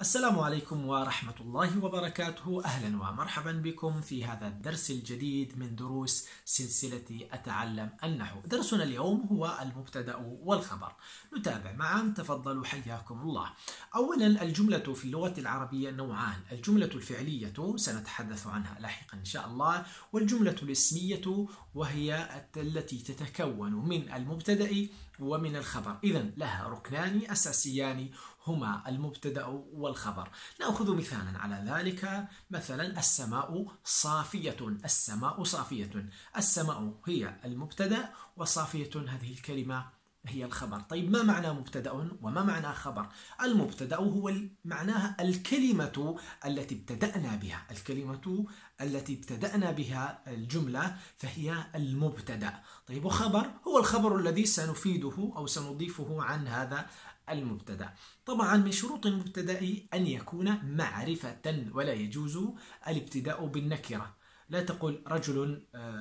السلام عليكم ورحمة الله وبركاته. أهلا ومرحبا بكم في هذا الدرس الجديد من دروس سلسلة أتعلم النحو. درسنا اليوم هو المبتدأ والخبر. نتابع معا، تفضلوا حياكم الله. أولا، الجملة في اللغة العربية نوعان: الجملة الفعلية سنتحدث عنها لاحقا إن شاء الله، والجملة الاسمية وهي التي تتكون من المبتدأ ومن الخبر. إذن لها ركنان أساسيان هما المبتدأ والخبر. نأخذ مثالا على ذلك. مثلا السماء صافية. السماء صافية، السماء هي المبتدأ وصافية هذه الكلمة هي الخبر. طيب، ما معنى مبتدأ وما معنى خبر؟ المبتدأ هو معناها الكلمة التي ابتدأنا بها، الكلمة التي ابتدأنا بها الجملة فهي المبتدأ. طيب، وخبر هو الخبر الذي سنفيده أو سنضيفه عن هذا المبتدأ. طبعا من شروط المبتدأ أن يكون معرفة، ولا يجوز الابتداء بالنكرة. لا تقول رجل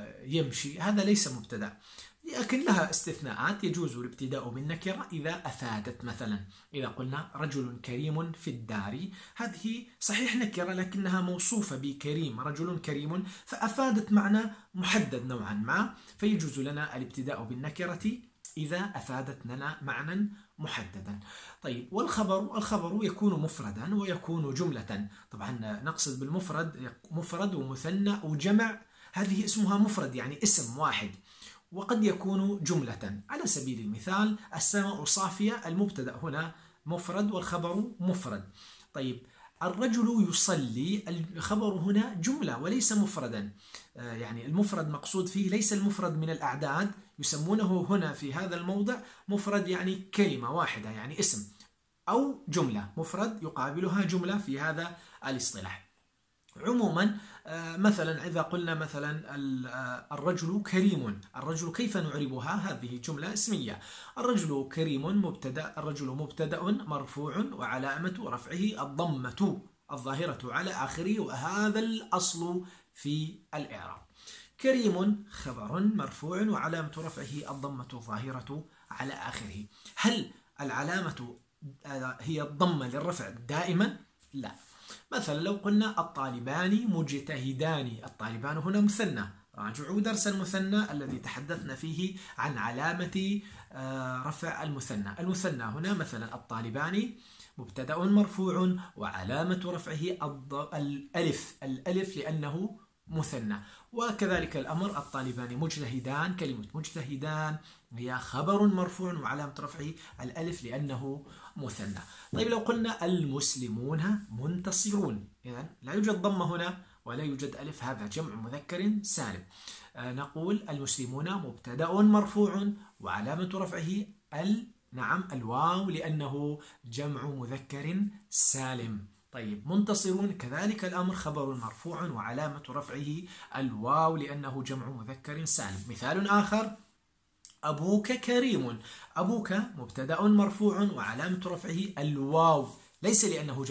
يمشي، هذا ليس مبتدأ، لكن لها استثناءات. يجوز الابتداء بالنكرة إذا أفادت، مثلا إذا قلنا رجل كريم في الدار، هذه صحيح نكرة لكنها موصوفة بكريم، رجل كريم، فأفادت معنى محدد نوعا ما، فيجوز لنا الابتداء بالنكرة إذا أفادت لنا معنى محددا. طيب، والخبر، الخبر يكون مفردا ويكون جملة. طبعا نقصد بالمفرد مفرد ومثنى وجمع، هذه اسمها مفرد يعني اسم واحد، وقد يكون جملة. على سبيل المثال السماء صافية، المبتدأ هنا مفرد والخبر مفرد. طيب، الرجل يصلي، الخبر هنا جملة وليس مفردا، يعني المفرد مقصود فيه ليس المفرد من الأعداد، يسمونه هنا في هذا الموضع مفرد يعني كلمة واحدة يعني اسم، أو جملة، مفرد يقابلها جملة في هذا الاصطلاح. عموما مثلا إذا قلنا مثلا الرجل كريم، الرجل كيف نعربها؟ هذه جملة اسمية. الرجل كريم مبتدأ، الرجل مبتدأ مرفوع وعلامة رفعه الضمة الظاهرة على آخره، وهذا الأصل في الإعراب. كريم خبر مرفوع وعلامة رفعه الضمة الظاهرة على آخره. هل العلامة هي الضمة للرفع دائما؟ لا. مثلا لو قلنا الطالبان مجتهدان، الطالبان هنا مثنى، راجعوا درس المثنى الذي تحدثنا فيه عن علامة رفع المثنى. المثنى هنا مثلا الطالبان مبتدأ مرفوع وعلامة رفعه الألف لأنه مثنى. وكذلك الأمر الطالبان مجتهدان، كلمة مجتهدان هي خبر مرفوع وعلامة رفعه الألف لأنه مثنى. طيب، لو قلنا المسلمون منتصرون، إذن لا يوجد ضمة هنا ولا يوجد ألف، هذا جمع مذكر سالم. نقول المسلمون مبتدأ مرفوع وعلامة رفعه الواو لأنه جمع مذكر سالم. طيب، منتصرون كذلك الأمر خبر مرفوع وعلامة رفعه الواو لأنه جمع مذكر سالم. مثال آخر: أبوك كريم، أبوك مبتدأ مرفوع وعلامة رفعه الواو، ليس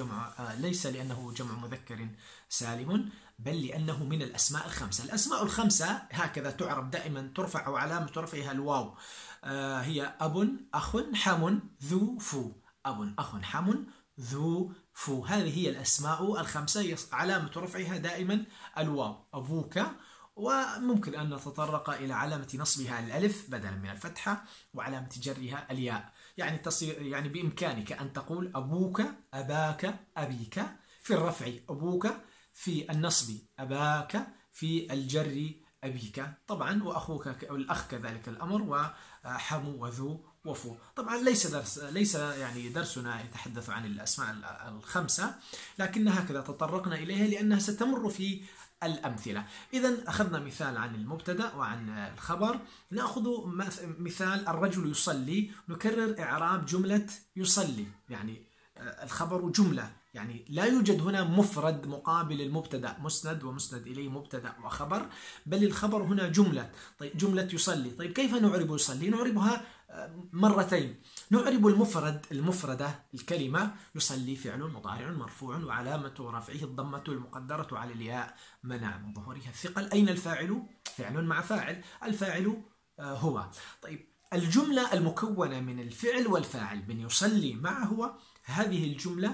لأنه جمع مذكر سالم، بل لأنه من الأسماء الخمسة. الأسماء الخمسة هكذا تعرب دائما، ترفع وعلامة رفعها الواو. هي أب، أخ، حم، ذو، فو. أب، أخ، حم، ذو، فو، هذه هي الأسماء الخمسة، علامة رفعها دائما الواو. أبوك، وممكن أن نتطرق إلى علامة نصبها الألف بدلا من الفتحة، وعلامة جرها الياء، يعني تصير يعني بإمكانك أن تقول أبوك، أباك، أبيك في الرفع أبوك، في النصب أباك، في الجر أبيك. طبعا وأخوك الأخ كذلك الأمر، وحمو وذو وفو. طبعا ليس يعني درسنا يتحدث عن الأسماء الخمسة، لكن هكذا تطرقنا إليها لأنها ستمر في الأمثلة. إذن أخذنا مثال عن المبتدأ وعن الخبر. نأخذ مثال الرجل يصلي، نكرر إعراب جملة يصلي، يعني الخبر جملة، يعني لا يوجد هنا مفرد مقابل المبتدأ، مسند ومسند إليه مبتدأ وخبر، بل الخبر هنا جملة. طيب، جملة يصلي. طيب، كيف نعرب يصلي؟ نعربها مرتين. نعرب المفردة الكلمة يصلي فعل مضارع مرفوع وعلامة رفعه الضمة المقدرة على الياء منع من ظهورها الثقل. أين الفاعل؟ فعل مع فاعل، الفاعل هو. طيب، الجملة المكونة من الفعل والفاعل من يصلي مع هو، هذه الجملة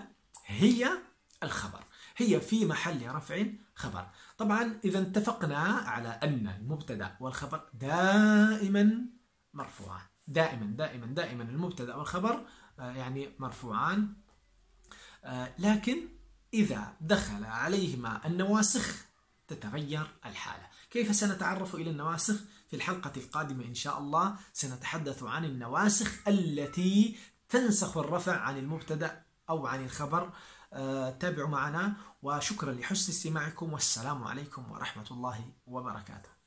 هي الخبر، هي في محل رفع خبر. طبعا إذا اتفقنا على أن المبتدأ والخبر دائما مرفوعان، دائما المبتدأ والخبر يعني مرفوعان، لكن إذا دخل عليهما النواسخ تتغير الحالة. كيف سنتعرف إلى النواسخ؟ في الحلقة القادمة إن شاء الله سنتحدث عن النواسخ التي تنسخ الرفع عن المبتدأ أو عن الخبر. تابعوا معنا، وشكرا لحسن استماعكم، والسلام عليكم ورحمة الله وبركاته.